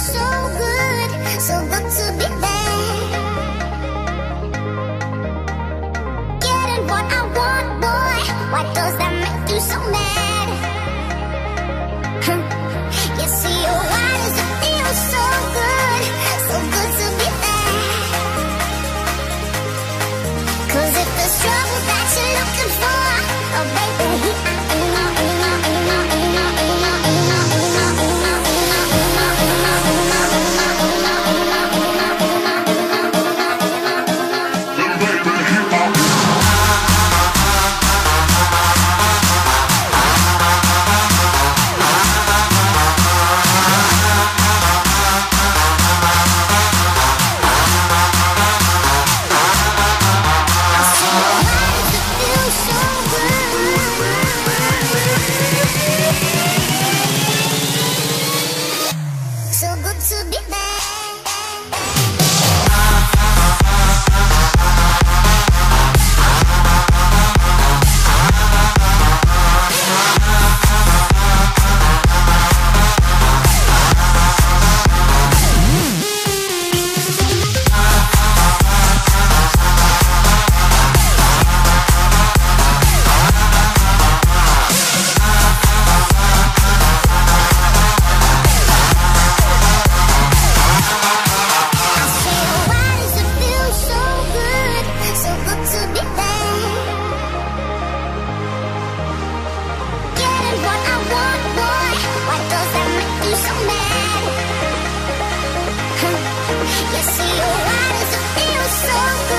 so good, so good to be there. Getting what I want, boy, why does that make you so mad? You see, why does it feel so good to be there? 'Cause if there's trouble that you're looking for, oh baby, so good to be there. You see, why does it feel so